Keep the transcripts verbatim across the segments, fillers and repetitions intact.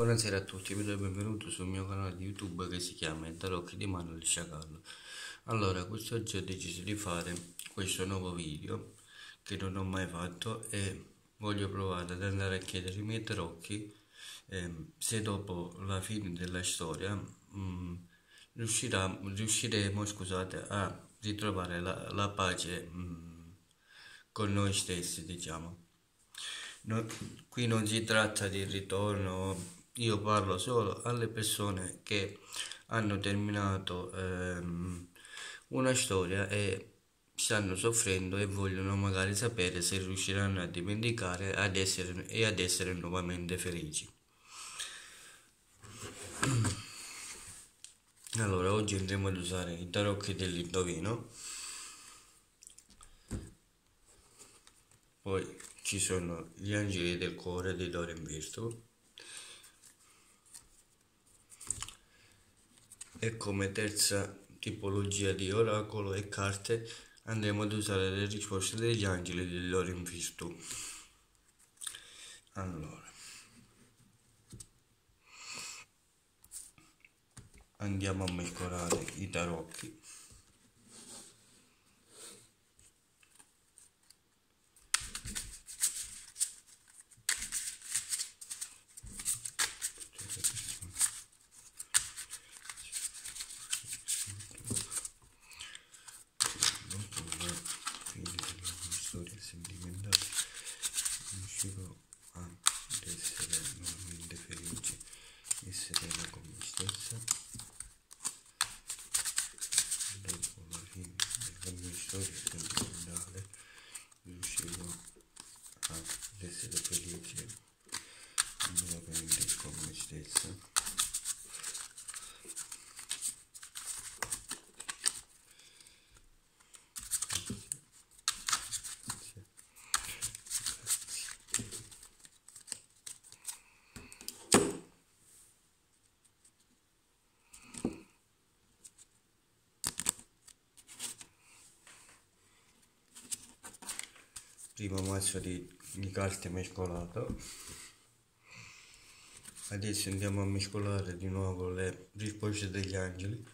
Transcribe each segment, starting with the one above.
Buonasera a tutti, vi do il benvenuto sul mio canale di YouTube che si chiama Il Tarocchi di Manuel Sciacallo. Allora, quest'oggi ho deciso di fare questo nuovo video che non ho mai fatto e voglio provare ad andare a chiedere ai miei tarocchi ehm, se dopo la fine della storia mh, riuscirà, riusciremo, scusate, a ritrovare la, la pace mh, con noi stessi, diciamo. No, qui non si tratta di ritorno, io parlo solo alle persone che hanno terminato ehm, una storia e stanno soffrendo e vogliono magari sapere se riusciranno a dimenticare ad essere, e ad essere nuovamente felici. Allora, oggi andremo ad usare i tarocchi dell'indovino, poi ci sono gli angeli del cuore di Doreen Virtue e come terza tipologia di oracolo e carte andremo ad usare le risposte degli angeli di Doreen Virtue. Allora, andiamo a mescolare i tarocchi. Storia sentimentale riuscirò ad essere nuovamente felice e serena con me stessa dopo la fine della mia storia sentimentale riuscirò ad essere felice nuovamente con me stessa. Primo mazzo di, di carte mescolato. Adesso andiamo a mescolare di nuovo le risposte degli angeli.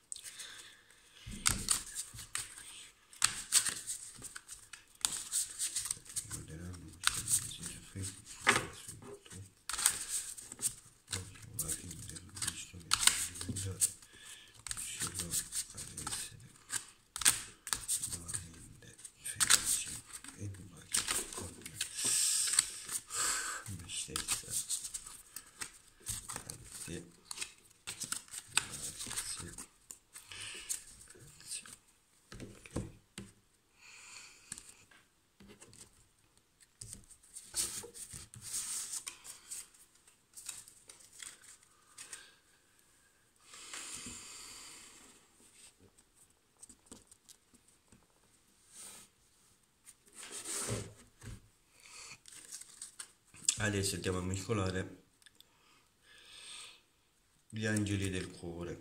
Grazie, grazie, grazie. Okay. Adesso andiamo a mescolare gli angeli del cuore.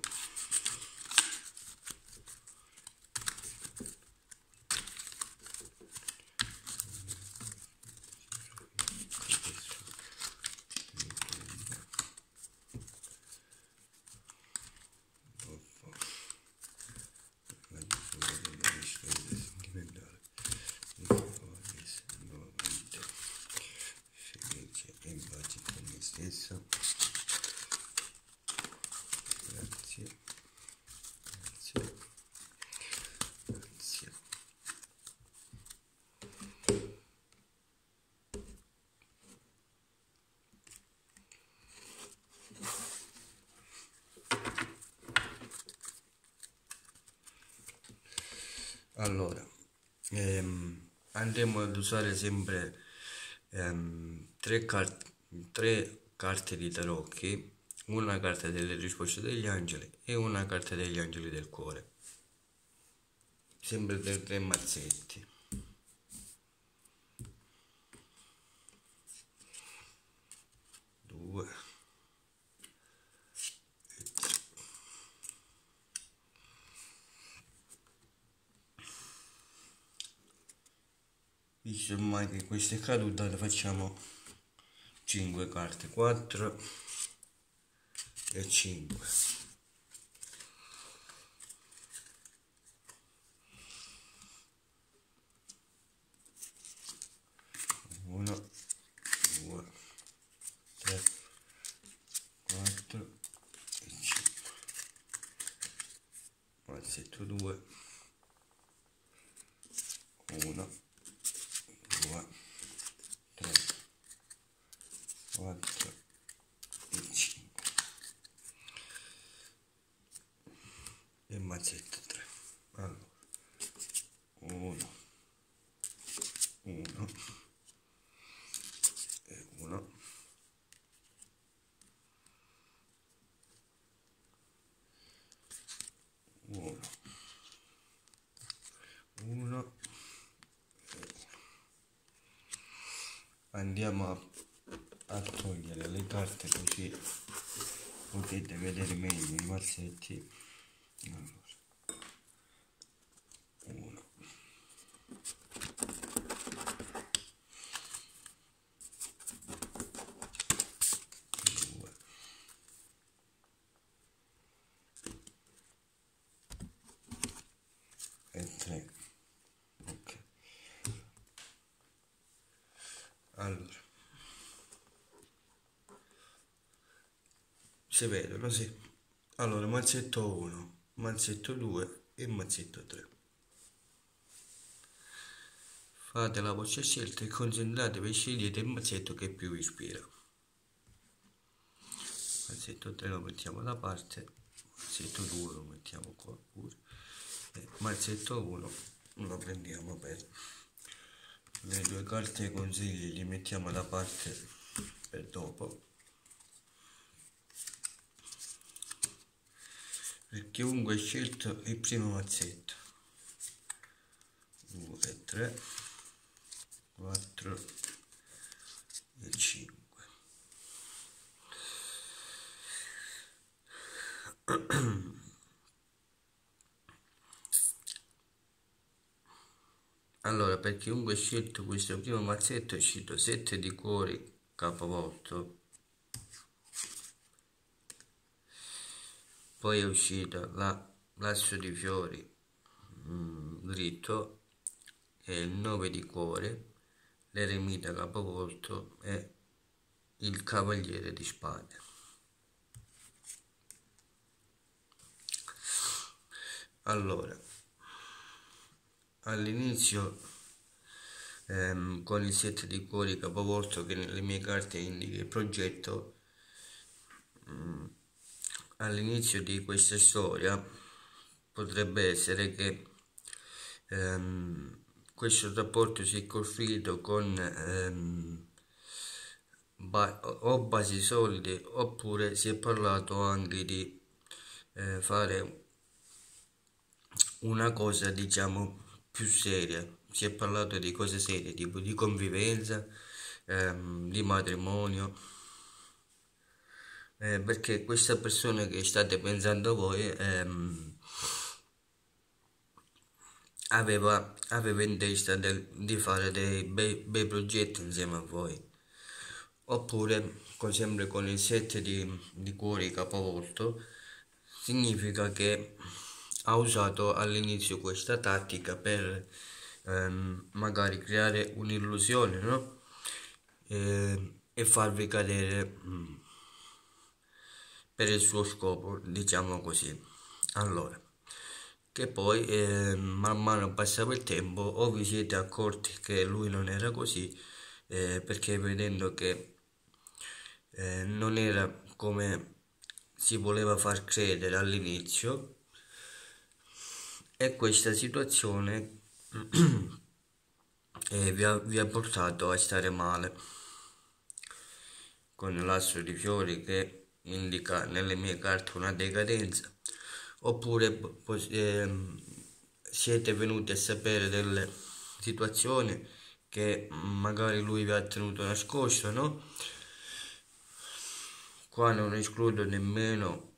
Stessa. Grazie, grazie, grazie. Allora, ehm, andremo ad usare sempre ehm, tre carte. tre carte di tarocchi, una carta delle risposte degli angeli e una carta degli angeli del cuore, sempre per tre mazzetti. Due e tre. Visto ormai che questa è caduta, le facciamo cinque carte, quattro e cinque. uno, due, tre, quattro e cinque. Mazzetto due, uno, due, tre, quattro e cinque. E mazzetto tre. Allora, uno, uno e uno, uno, uno e uno. Andiamo a, a togliere le carte così potete vedere meglio i mazzetti. Allora, uno, due, e tre. Ok, allora si vedono, sì. Allora, mazzetto uno, mazzetto due e mazzetto tre. Fate la vostra scelta e concentratevi e scegliete il mazzetto che più vi ispira. Mazzetto tre lo mettiamo da parte, mazzetto due lo mettiamo qua pure, e mazzetto uno lo prendiamo per le due carte consigli, li mettiamo da parte per dopo. Per chiunque ha scelto il primo mazzetto, due, tre, quattro e cinque. Allora, per chiunque ha scelto questo primo mazzetto è uscito sette di cuori capovolto, poi è uscita la l'asso di fiori mm, dritto e il nove di cuore, l'eremita capovolto e il cavaliere di spade. Allora, all'inizio ehm, con il sette di cuori capovolto che nelle mie carte indica il progetto, mh, all'inizio di questa storia potrebbe essere che ehm, questo rapporto si è costruito con ehm, ba o basi solide, oppure si è parlato anche di eh, fare una cosa diciamo più seria. Si è parlato di cose serie, tipo di convivenza, ehm, di matrimonio, eh, perché questa persona che state pensando voi ehm, aveva, aveva in testa del, di fare dei bei, bei progetti insieme a voi, oppure con, sempre con il set di, di cuori capovolto, significa che ha usato all'inizio questa tattica per ehm, magari creare un'illusione, no? E, e farvi cadere mh, per il suo scopo, diciamo così. Allora, che poi eh, man mano passava il tempo o vi siete accorti che lui non era così, eh, perché vedendo che eh, non era come si voleva far credere all'inizio, e questa situazione eh, vi ha, vi ha portato a stare male, con l'asso di fiori che indica nelle mie carte una decadenza, oppure eh, siete venuti a sapere delle situazioni che magari lui vi ha tenuto nascosto, no? Qua non escludo nemmeno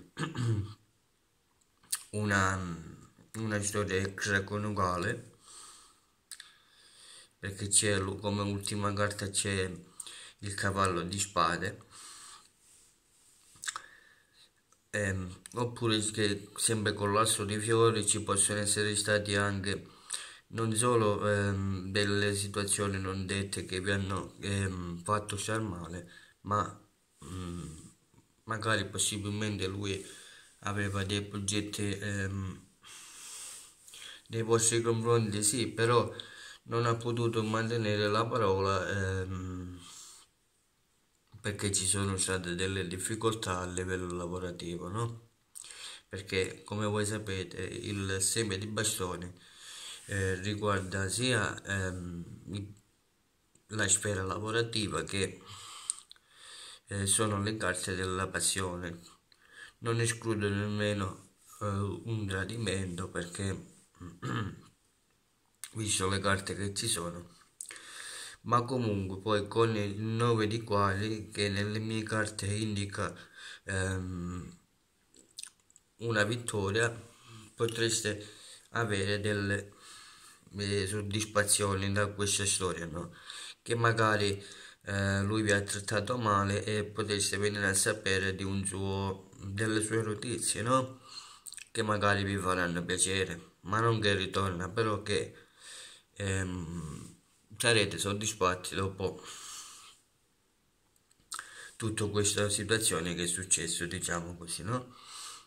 una, una storia extraconiugale, perché c'è come ultima carta c'è il cavallo di spade, Ehm, oppure che sempre con l'asso di fiori ci possono essere stati anche non solo ehm, delle situazioni non dette che vi hanno ehm, fatto star male, ma mm, magari possibilmente lui aveva dei progetti ehm, nei vostri confronti, sì, però non ha potuto mantenere la parola ehm, perché ci sono state delle difficoltà a livello lavorativo, no? Perché come voi sapete il seme di bastone eh, riguarda sia ehm, la sfera lavorativa che eh, sono le carte della passione. Non escludo nemmeno eh, un tradimento perché visto le carte che ci sono, ma comunque poi con il nove di quali che nelle mie carte indica ehm, una vittoria, potreste avere delle eh, soddisfazioni da questa storia, no? Che magari eh, lui vi ha trattato male e potreste venire a sapere di un suo, delle sue notizie, no? Che magari vi faranno piacere, ma non che ritorna, però che ehm, sarete soddisfatti dopo tutta questa situazione che è successo, diciamo così, no?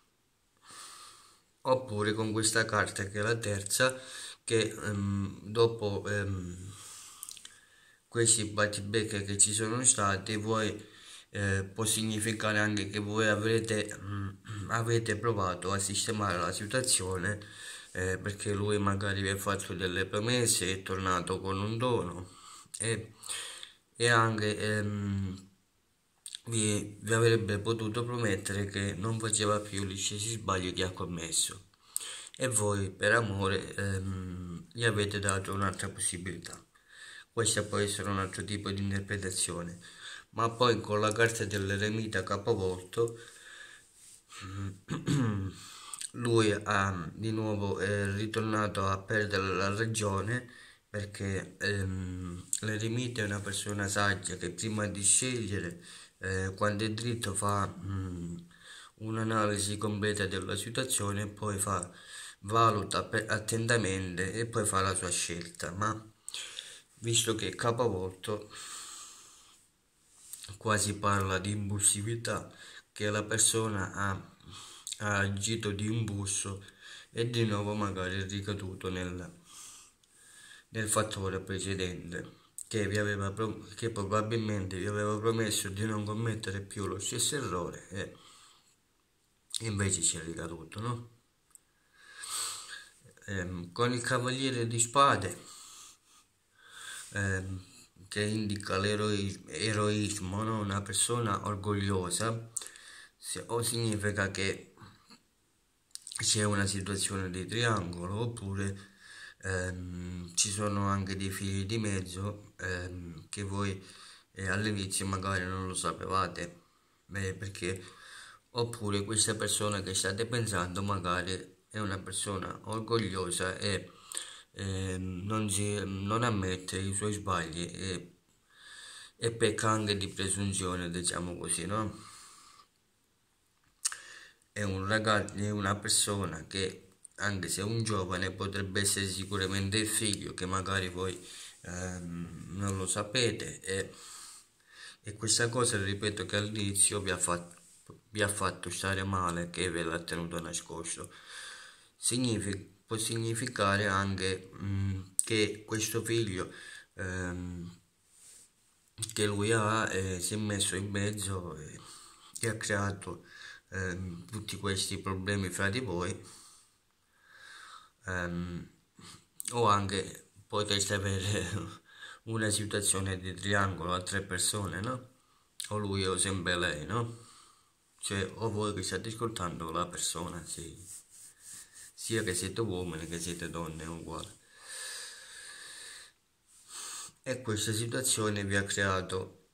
Oppure con questa carta che è la terza, che ehm, dopo ehm, questi battibecche che ci sono stati, voi eh, può significare anche che voi avrete, mm, avete provato a sistemare la situazione eh, perché lui magari vi ha fatto delle promesse, è tornato con un dono e, e anche ehm, vi, vi avrebbe potuto promettere che non faceva più gli stessi sbagli che ha commesso e voi per amore ehm, gli avete dato un'altra possibilità. Questa può essere un altro tipo di interpretazione, ma poi con la carta dell'eremita capovolto lui ha di nuovo è ritornato a perdere la ragione perché ehm, l'eremita è una persona saggia che prima di scegliere eh, quando è dritto fa mm, un'analisi completa della situazione e poi fa valuta attentamente e poi fa la sua scelta, ma visto che è capovolto quasi parla di impulsività che la persona ha, ha agito di impulso e di nuovo magari è ricaduto nel, nel fattore precedente che, vi aveva, che probabilmente vi aveva promesso di non commettere più lo stesso errore e invece ci è ricaduto, no? Ehm, con il cavaliere di spade ehm, che indica l'eroismo, no? Una persona orgogliosa, o significa che c'è una situazione di triangolo oppure ehm, ci sono anche dei figli di mezzo ehm, che voi eh, all'inizio magari non lo sapevate, beh, perché oppure questa persona che state pensando magari è una persona orgogliosa e eh, non, si, non ammette i suoi sbagli e, e pecca anche di presunzione, diciamo così, no? È un ragazzo, è una persona che anche se è un giovane potrebbe essere sicuramente il figlio che magari voi ehm, non lo sapete e, e questa cosa ripeto che all'inizio vi ha fatto vi ha fatto stare male che ve l'ha tenuto nascosto. Significa, può significare anche mh, che questo figlio ehm, che lui ha eh, si è messo in mezzo e, e ha creato ehm, tutti questi problemi fra di voi ehm, o anche potreste avere una situazione di triangolo a tre persone, no? O lui o sempre lei, no? Cioè o voi che state ascoltando la persona, sì. Sia che siete uomini che siete donne, è uguale. E questa situazione vi ha creato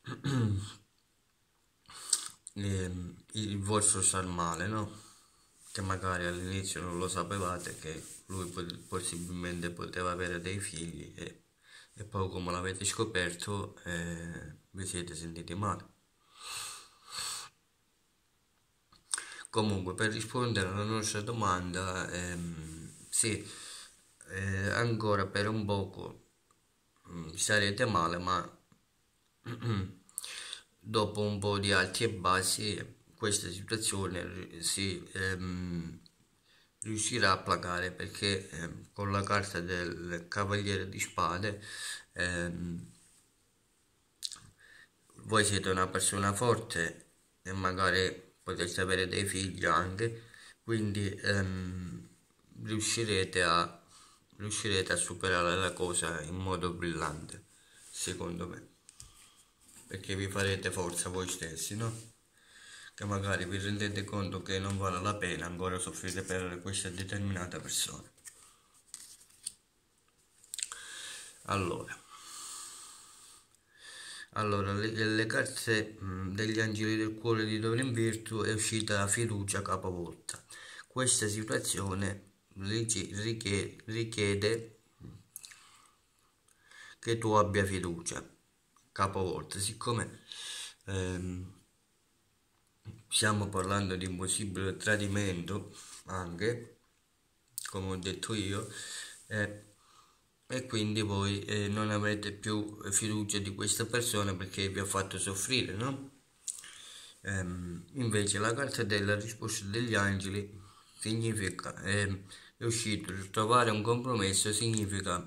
ehm, il vostro star male, no? Che magari all'inizio non lo sapevate che lui possibilmente poteva avere dei figli e, e poi come l'avete scoperto eh, vi siete sentiti male. Comunque, per rispondere alla nostra domanda, ehm, sì, eh, ancora per un poco mm, sarete male, ma dopo un po' di alti e bassi, questa situazione ri- si ehm, riuscirà a placare perché ehm, con la carta del Cavaliere di Spade ehm, voi siete una persona forte e magari potreste avere dei figli anche, quindi ehm, riuscirete a, riuscirete a superare la cosa in modo brillante, secondo me, perché vi farete forza voi stessi, no? Che magari vi rendete conto che non vale la pena ancora soffrire per questa determinata persona. Allora, allora le, le carte mh, degli angeli del cuore di Dorian Virtù è uscita la fiducia capovolta. Questa situazione richiede, richiede che tu abbia fiducia capovolta, siccome ehm, stiamo parlando di un possibile tradimento anche, come ho detto io, eh, e quindi voi eh, non avrete più fiducia di questa persona perché vi ha fatto soffrire, no? Ehm, invece la carta della risposta degli angeli significa, ehm, è uscito, trovare un compromesso significa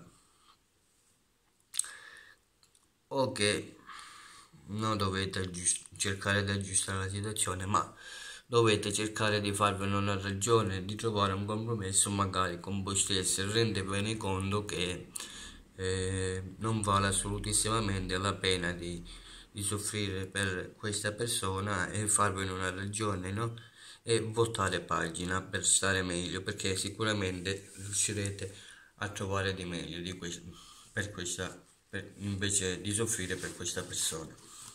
o che non dovete aggiust- cercare di aggiustare la situazione, ma dovete cercare di farvene una ragione, di trovare un compromesso magari con voi stessi, rendervene conto che eh, non vale assolutissimamente la pena di, di soffrire per questa persona e farvene una ragione, no? E voltare pagina per stare meglio, perché sicuramente riuscirete a trovare di meglio di questo, per questa, per- invece di soffrire per questa persona.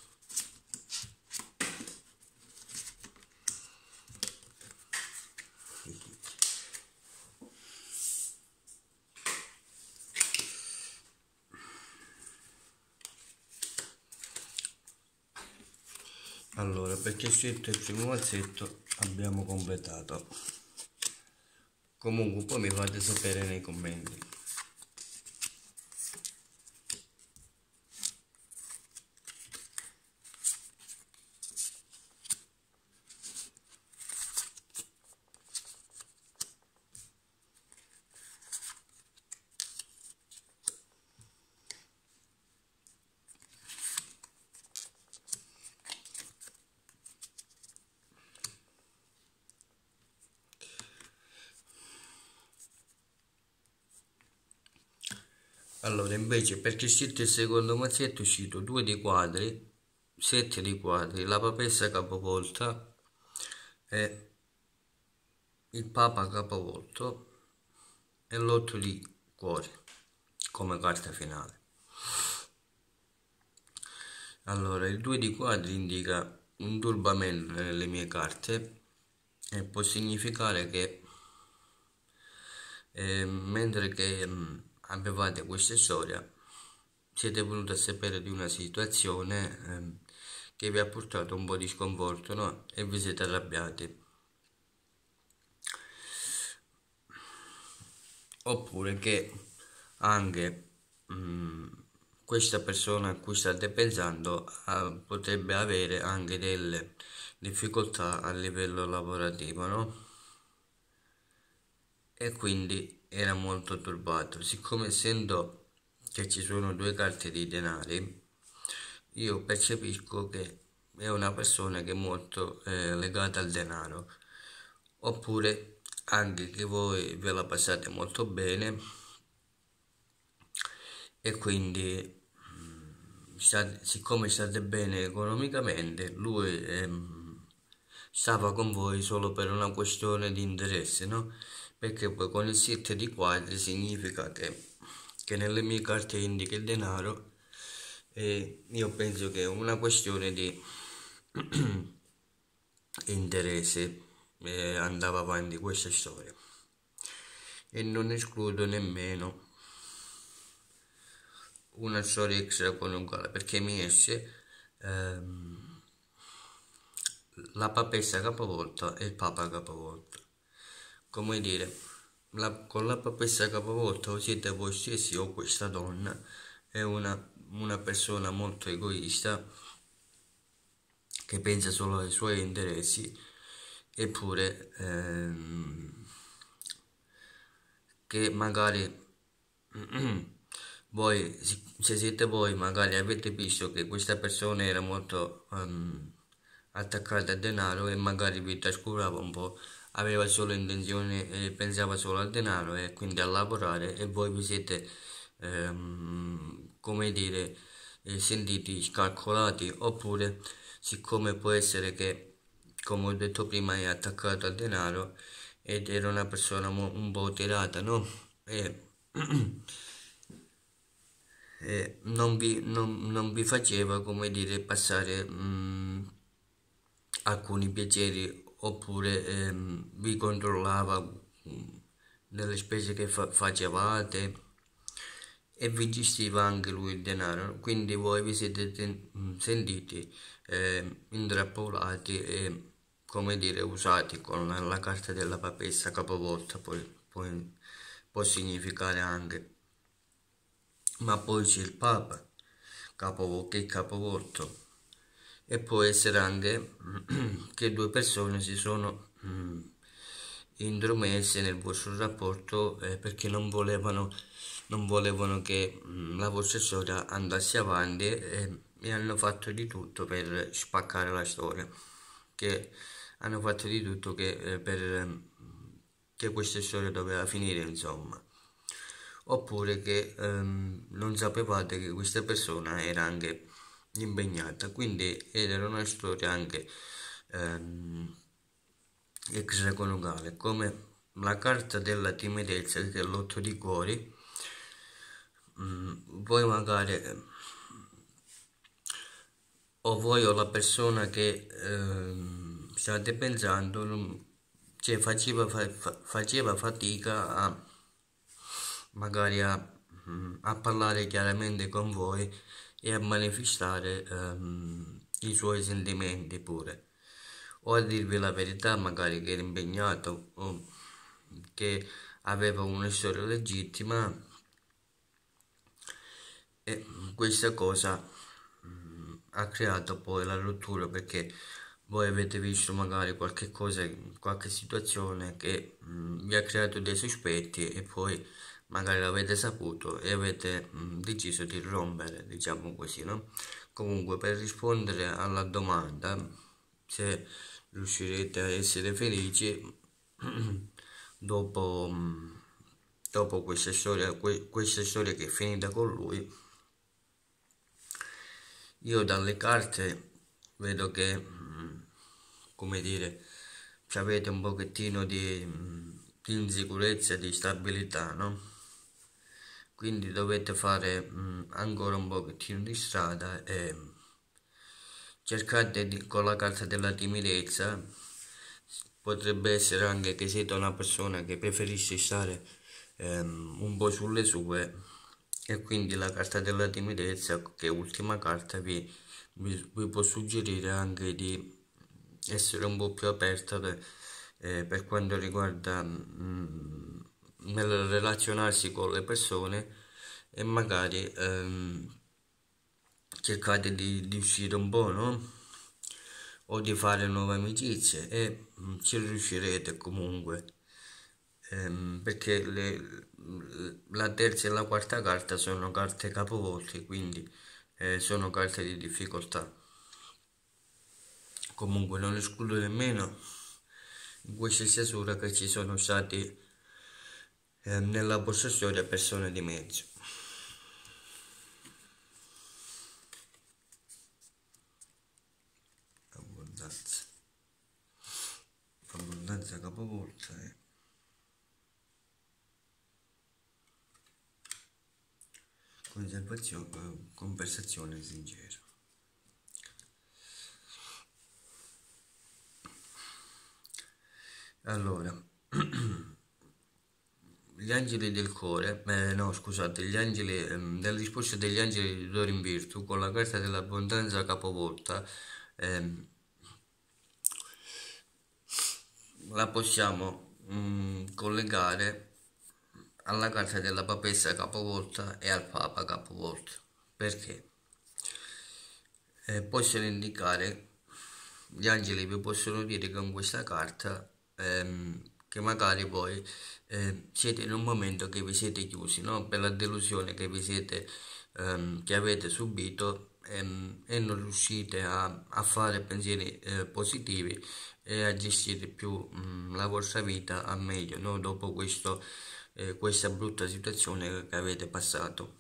Allora, perché scelto il primo mazzetto abbiamo completato. Comunque poi mi fate sapere nei commenti. Allora, invece, perché scelto il secondo mazzetto è uscito due di quadri, sette di quadri, la papessa capovolta e il papa capovolto e l'otto di cuori come carta finale. Allora, il due di quadri indica un turbamento nelle mie carte e può significare che eh, mentre che mh, avevate questa storia siete venuti a sapere di una situazione ehm, che vi ha portato un po' di sconforto, no? E vi siete arrabbiati. Oppure che anche mh, questa persona a cui state pensando ah, potrebbe avere anche delle difficoltà a livello lavorativo, no? E quindi era molto turbato. Siccome essendo che ci sono due carte di denari, io percepisco che è una persona che è molto eh, legata al denaro, oppure anche che voi ve la passate molto bene e quindi state- siccome state bene economicamente, lui ehm, stava con voi solo per una questione di interesse, no? Perché poi con il sette di quadri significa che, che nelle mie carte indica il denaro e io penso che è una questione di interesse eh, andava avanti questa storia e non escludo nemmeno una storia extraconiugale perché mi esce ehm, la papessa capovolta e il papa capovolta. Come dire, la- con la papessa capovolta o siete voi stessi o questa donna è una, una persona molto egoista che pensa solo ai suoi interessi, eppure ehm, che magari voi, se siete voi, magari avete visto che questa persona era molto ehm, attaccata al denaro e magari vi trascurava un po', aveva solo intenzione e pensava solo al denaro e quindi a lavorare, e voi vi siete, ehm, come dire, eh, sentiti scalcolati, oppure siccome può essere che, come ho detto prima, è attaccato al denaro ed era una persona mo- un po' tirata, no? E eh, non vi, non- non vi faceva, come dire, passare mh, alcuni piaceri, oppure ehm, vi controllava mh, nelle spese che fa- facevate e vi gestiva anche lui il denaro. Quindi voi vi siete ten- mh, sentiti eh, intrappolati e, come dire, usati con la, la carta della papessa capovolta, poi, poi può significare anche. Ma poi c'è il Papa, capo, che è capovolto, e può essere anche che due persone si sono mm, intromesse nel vostro rapporto eh, perché non volevano, non volevano che mm, la vostra storia andasse avanti e, e hanno fatto di tutto per spaccare la storia, che hanno fatto di tutto che, eh, per, ehm, che questa storia doveva finire, insomma. Oppure che ehm, non sapevate che questa persona era anche impegnata, quindi era una storia anche ehm, extraconiugale, come la carta della timidezza, che è l'otto di cuori. Mm, voi magari eh, o voi o la persona che ehm, state pensando non- cioè faceva, fa- fa- faceva fatica a magari a, mm, a parlare chiaramente con voi e a manifestare ehm, i suoi sentimenti pure, o a dirvi la verità, magari che era impegnato o che aveva una storia legittima, e questa cosa mm, ha creato poi la rottura, perché voi avete visto magari qualche cosa, qualche situazione che mm, vi ha creato dei sospetti e poi magari l'avete saputo e avete mm, deciso di rompere, diciamo così, no? Comunque, per rispondere alla domanda, se riuscirete a essere felici dopo, mm, dopo questa storia, que- questa storia che è finita con lui, io dalle carte vedo che, mm, come dire, avete un pochettino di, mm, di insicurezza, di stabilità, no? Quindi dovete fare mm, ancora un pochettino di strada e cercate di, con la carta della timidezza, potrebbe essere anche che siete una persona che preferisce stare ehm, un po' sulle sue, e quindi la carta della timidezza, che è ultima carta, vi, vi, vi può suggerire anche di essere un po' più aperta per, eh, per quanto riguarda mm, nel relazionarsi con le persone, e magari ehm, cercate di, di uscire un po', no? O di fare nuove amicizie, e mm, ci riuscirete comunque. Ehm, perché le- la terza e la quarta carta sono carte capovolte, quindi eh, sono carte di difficoltà. Comunque non escludo nemmeno in questa stesura che ci sono stati eh, nella vostra storia persone di mezzo. Abbondanza. Abbondanza capovolta e conservazione, conversazione sincera. Allora, gli angeli del cuore, eh, no scusate, gli angeli, ehm, delle risposte degli angeli di Dorin Virtù con la carta dell'abbondanza capovolta, ehm, la possiamo mh, collegare alla carta della papessa capovolta e al papa capovolto. Perché? Eh, possono indicare, gli angeli vi possono dire con questa carta ehm, che magari voi eh, siete in un momento che vi siete chiusi, no? Per la delusione che vi siete ehm, che avete subito ehm, e non riuscite a, a fare pensieri eh, positivi e a gestire più mh, la vostra vita a meglio, no? Dopo questo, eh, questa brutta situazione che avete passato.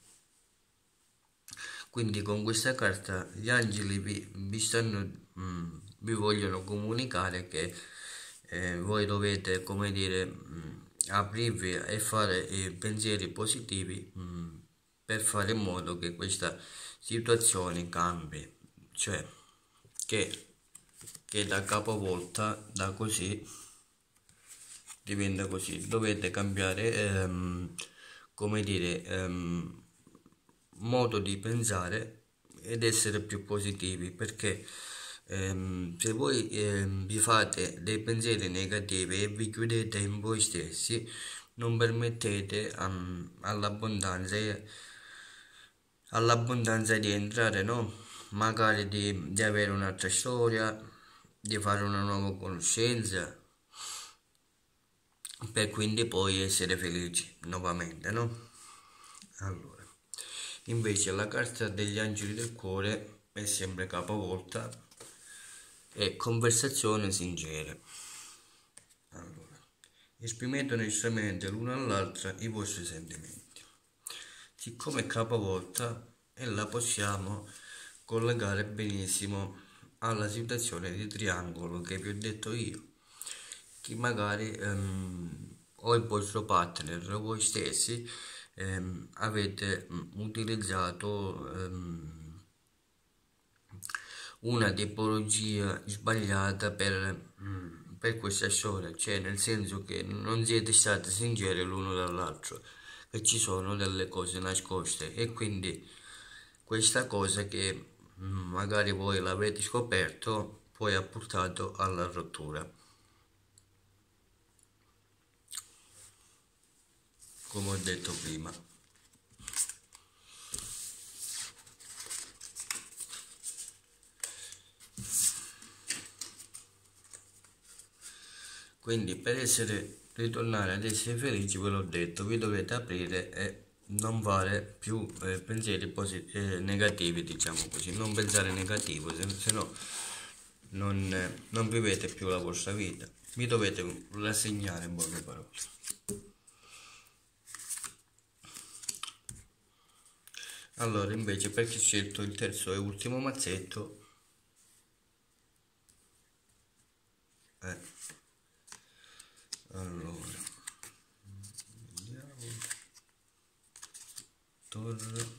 Quindi con questa carta gli angeli vi, vi, stanno, mh, vi vogliono comunicare che eh, voi dovete, come dire, mh, aprirvi e fare eh, pensieri positivi mh, per fare in modo che questa situazione cambi, cioè che, che da capovolta, da così, diventa così. Dovete cambiare, ehm, come dire, ehm, modo di pensare ed essere più positivi, perché ehm, se voi ehm, vi fate dei pensieri negativi e vi chiudete in voi stessi, non permettete um, all'abbondanza all'abbondanza di entrare, no? Magari di, di avere un'altra storia, di fare una nuova conoscenza, per quindi poi essere felici nuovamente, no? Allora, invece la carta degli angeli del cuore è sempre capovolta e conversazioni sincere. Allora, esprimete onestamente l'una all'altra i vostri sentimenti. Siccome è capovolta e la possiamo collegare benissimo alla situazione di triangolo che vi ho detto io, che magari ehm, o il vostro partner o voi stessi ehm, avete utilizzato ehm, una tipologia sbagliata per, mm, per questa storia, cioè nel senso che non siete stati sinceri l'uno dall'altro, che ci sono delle cose nascoste e quindi questa cosa che mm, magari voi l'avete scoperto poi ha portato alla rottura, come ho detto prima. Quindi per essere, ritornare ad essere felici, ve l'ho detto, vi dovete aprire e non fare più eh, pensieri posit- eh, negativi, diciamo così, non pensare negativo, se, se no non, eh, non vivete più la vostra vita, vi dovete rassegnare in poche parole. Allora invece perché ho scelto il terzo e ultimo mazzetto, eh, allora vediamo, torre,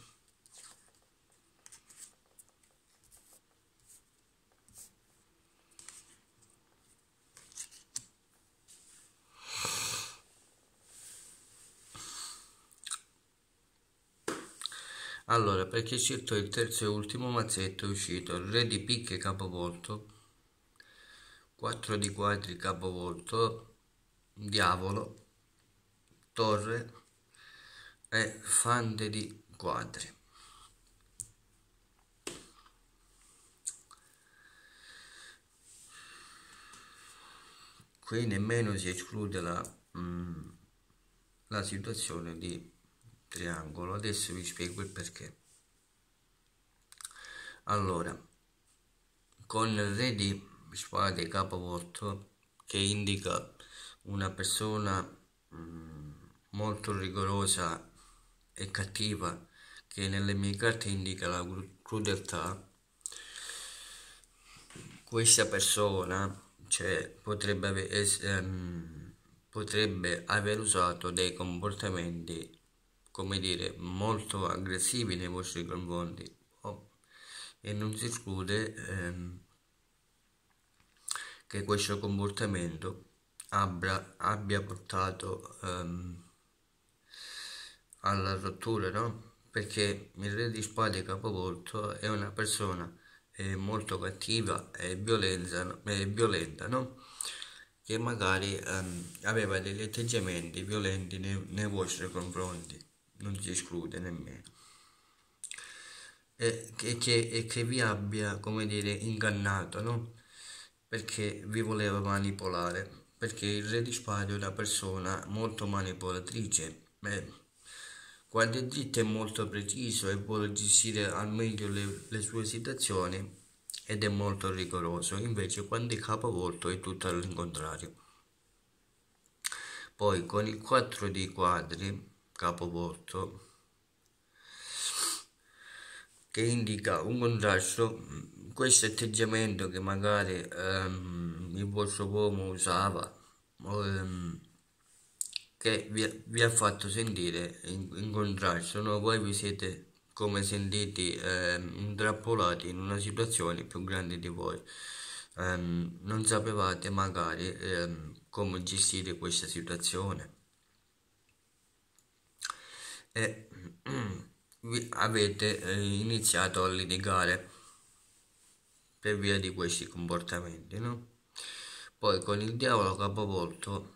allora perché ho scelto il terzo e ultimo mazzetto è uscito il re di picche capovolto, quattro di quadri capovolto, diavolo, torre e fante di quadri. Qui nemmeno si esclude la, mm, la situazione di triangolo. Adesso vi spiego il perché. Allora, con il re di spade capovolto, che indica una persona mm, molto rigorosa e cattiva, che nelle mie carte indica la crudeltà, questa persona cioè, potrebbe, aver, es, ehm, potrebbe aver usato dei comportamenti, come dire, molto aggressivi nei vostri confronti, oh, e non si esclude ehm, che questo comportamento abbia, abbia portato ehm, alla rottura, no? Perché il re di spade capovolto è una persona eh, molto cattiva e violenta, e violenta, no? che magari ehm, aveva degli atteggiamenti violenti nei, nei vostri confronti, non si esclude nemmeno, e che, che- e che vi abbia, come dire, ingannato, no? Perché vi voleva manipolare, perché il re di spade è una persona molto manipolatrice. Beh, quando è dritto è molto preciso e vuole gestire al meglio le, le sue situazioni ed è molto rigoroso, invece quando è capovolto è tutto all'incontrario. Poi con il quattro di quadri capovolto che indica un contrasto, questo atteggiamento che magari ehm, il vostro uomo usava o, ehm, che vi, vi ha fatto sentire in, in contrasto, no? Voi vi siete come sentiti ehm, intrappolati in una situazione più grande di voi. Ehm, non sapevate magari ehm, come gestire questa situazione e vi avete eh, iniziato a litigare per via di questi comportamenti, no? Poi con il diavolo capovolto,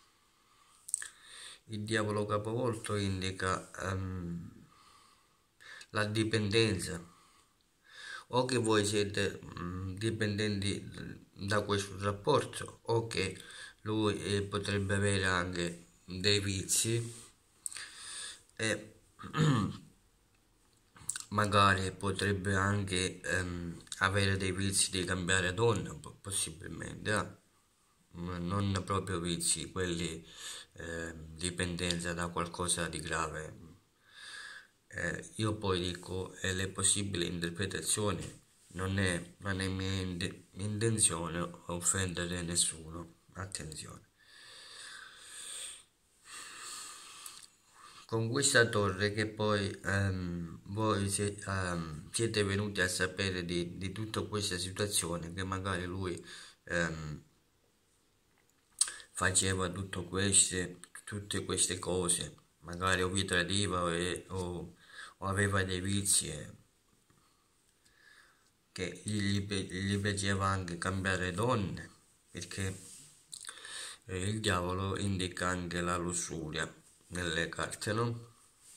il diavolo capovolto indica ehm, la dipendenza, o che voi siete mh, dipendenti da questo rapporto, o che lui eh, potrebbe avere anche dei vizi e magari potrebbe anche ehm, avere dei vizi di cambiare donna, possibilmente, eh? Non proprio vizi, quelli eh, dipendenza da qualcosa di grave. Eh, io poi dico, è le possibili interpretazioni, non è, non è mia intenzione offendere nessuno, attenzione. Con questa torre che poi ehm, voi si- ehm, siete venuti a sapere di, di tutta questa situazione, che magari lui ehm, faceva tutto queste, tutte queste cose, magari o vi tradiva o, o, o aveva dei vizi eh, che gli, gli piaceva anche cambiare donne, perché eh, il diavolo indica anche la lussuria nelle carte, no?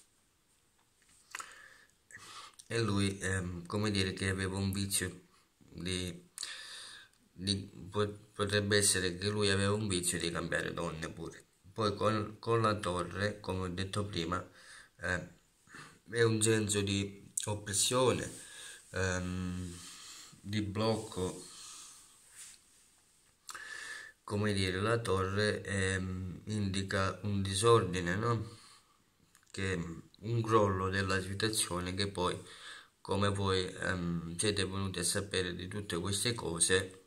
E lui, ehm, come dire, che aveva un vizio di, di- potrebbe essere che lui aveva un vizio di cambiare donne pure. Poi con, con la torre, come ho detto prima, eh, è un senso di oppressione, ehm, di blocco, come dire, la torre ehm, indica un disordine, no? Che un crollo della situazione che poi, come voi ehm, siete venuti a sapere di tutte queste cose,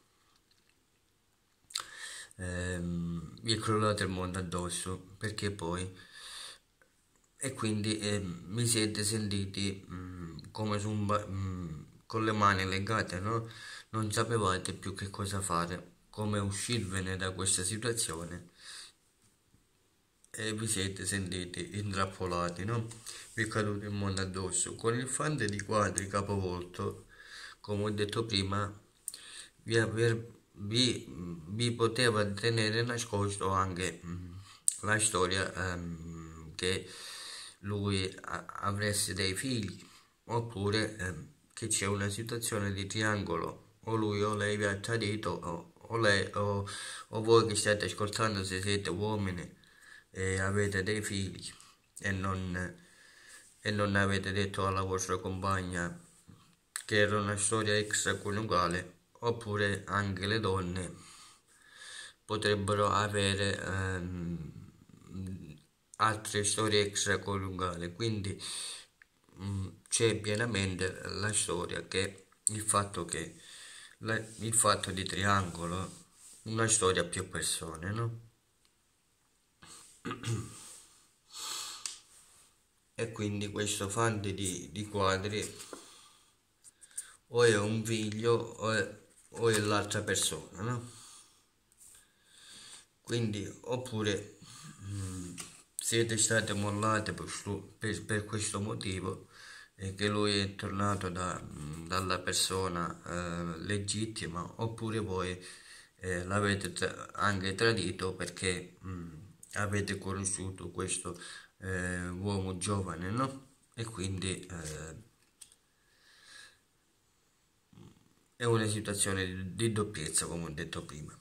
ehm, vi è crollato il mondo addosso, perché poi e quindi ehm, vi siete sentiti mh, come su un ba- mh, con le mani legate, no? Non sapevate più che cosa fare, come uscirvene da questa situazione e vi siete sentiti intrappolati, no? Vi è caduto il mondo addosso. Con il fante di quadri capovolto, come ho detto prima, vi, aver- vi- vi poteva tenere nascosto anche mm, la storia ehm, che lui a- avresse dei figli, oppure ehm, che c'è una situazione di triangolo, o lui o lei vi ha tradito, o, o lei o, o voi che state ascoltando se siete uomini e avete dei figli e non, e non avete detto alla vostra compagna che era una storia extraconiugale, oppure anche le donne potrebbero avere ehm, altre storie extraconiugali, quindi mh, c'è pienamente la storia che il fatto che la- il fatto di triangolo, una storia a più persone, no? E quindi questo fante di, di quadri o è un figlio o è, o è l'altra persona, no? Quindi, oppure mh, siete state mollate per, stu- per- per questo motivo e che lui è tornato da- mh, dalla persona eh, legittima, oppure voi eh, l'avete tra- anche tradito perché mh, avete conosciuto questo eh, uomo giovane, no? E quindi eh, è una situazione di, di doppiezza, come ho detto prima.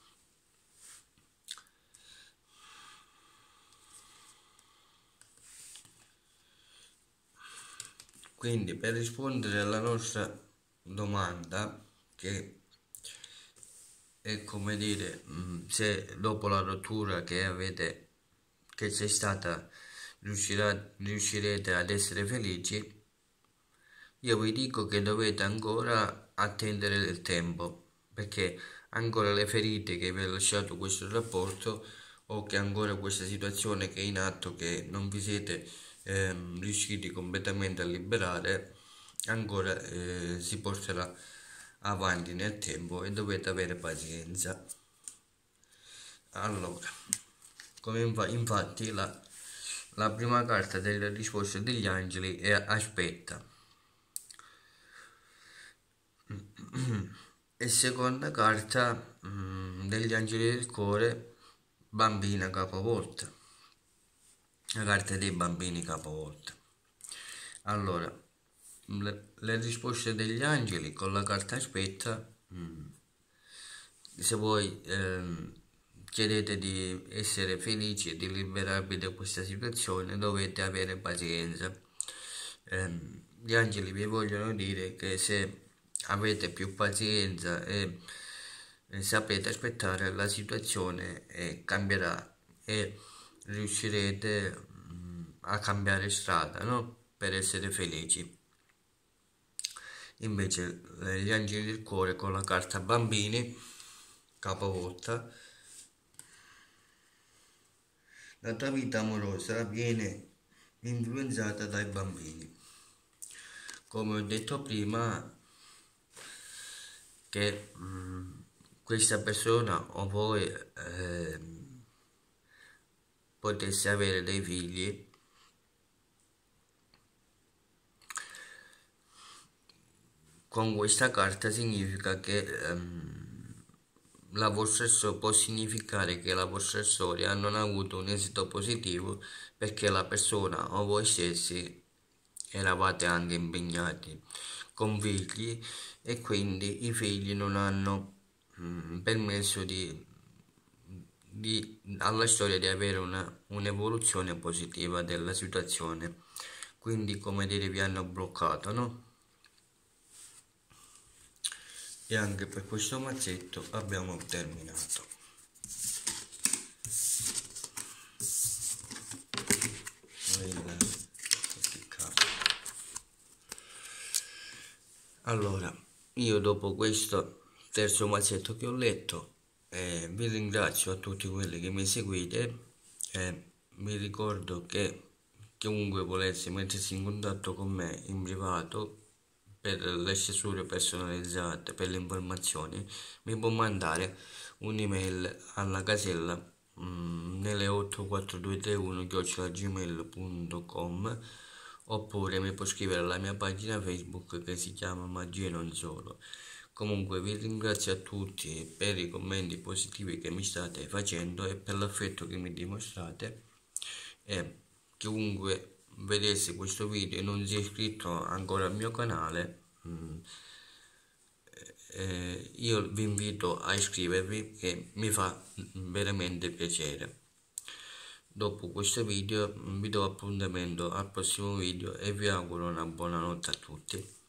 Quindi per rispondere alla nostra domanda, che è come dire, mh, se dopo la rottura che avete, che c'è stata, riuscirà, riuscirete ad essere felici, io vi dico che dovete ancora attendere del tempo, perché ancora le ferite che vi ha lasciato questo rapporto, o che ancora questa situazione che è in atto, che non vi siete ehm, riusciti completamente a liberare, ancora eh, si porterà avanti nel tempo e dovete avere pazienza. Allora, come infa- infatti la, la prima carta delle risposte degli angeli è aspetta. E seconda carta mm, degli angeli del cuore, bambina capovolta. La carta dei bambini capovolta. Allora, le, le risposte degli angeli con la carta aspetta, mm, se voi ehm, chiedete di essere felici e di liberarvi da questa situazione, dovete avere pazienza. Ehm, gli angeli vi vogliono dire che se avete più pazienza e, e sapete aspettare, la situazione eh, cambierà e riuscirete mm, a cambiare strada, no? Per essere felici. Invece eh, gli angeli del cuore con la carta bambini capovolta, la tua vita amorosa viene influenzata dai bambini. Come ho detto prima, che mh, questa persona o voi eh, potesse avere dei figli, con questa carta significa che ehm, la vostra storia può significare che la vostra storia non ha avuto un esito positivo perché la persona o voi stessi eravate anche impegnati con figli e quindi i figli non hanno mh, permesso di, di, alla storia di avere una, un'evoluzione positiva della situazione, quindi come dire vi hanno bloccato, no? E anche per questo mazzetto abbiamo terminato. Allora, io dopo questo terzo mazzetto che ho letto eh, vi ringrazio a tutti quelli che mi seguite e vi ricordo che chiunque volesse mettersi in contatto con me in privato per le stesure personalizzate, per le informazioni, mi può mandare un'email alla casella mh, nelle otto quattro due tre uno chiocciola gmail punto com, oppure mi può scrivere alla mia pagina Facebook che si chiama Magia e non solo. Comunque vi ringrazio a tutti per i commenti positivi che mi state facendo e per l'affetto che mi dimostrate, e chiunque vedesse questo video e non sia iscritto ancora al mio canale, mh, eh, io vi invito a iscrivervi, che mi fa veramente piacere. Dopo questo video vi do appuntamento al prossimo video e vi auguro una buona notte a tutti.